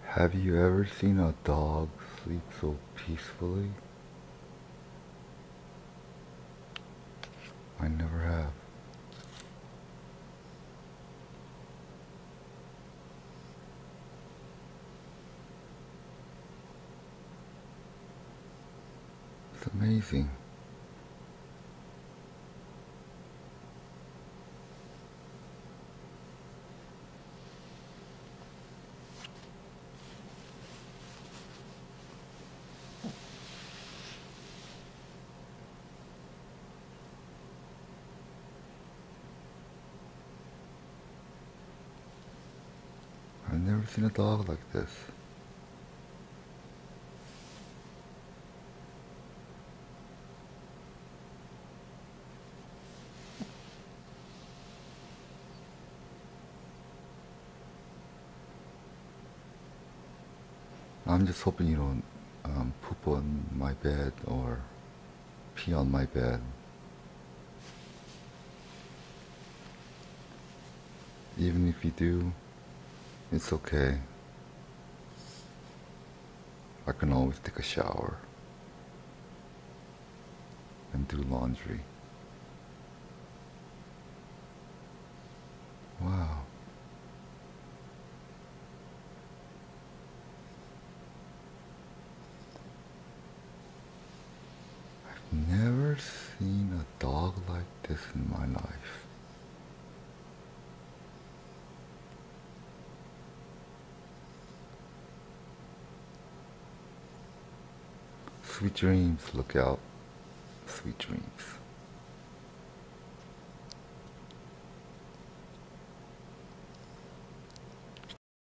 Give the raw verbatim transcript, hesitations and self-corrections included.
Have you ever seen a dog sleep so peacefully? I never have. It's amazing. I've never seen a dog like this. I'm just hoping you don't um, poop on my bed or pee on my bed. Even if you do, it's okay. I can always take a shower and do laundry. Wow. I've never seen a dog like this in my life. Sweet dreams, look out. Sweet dreams.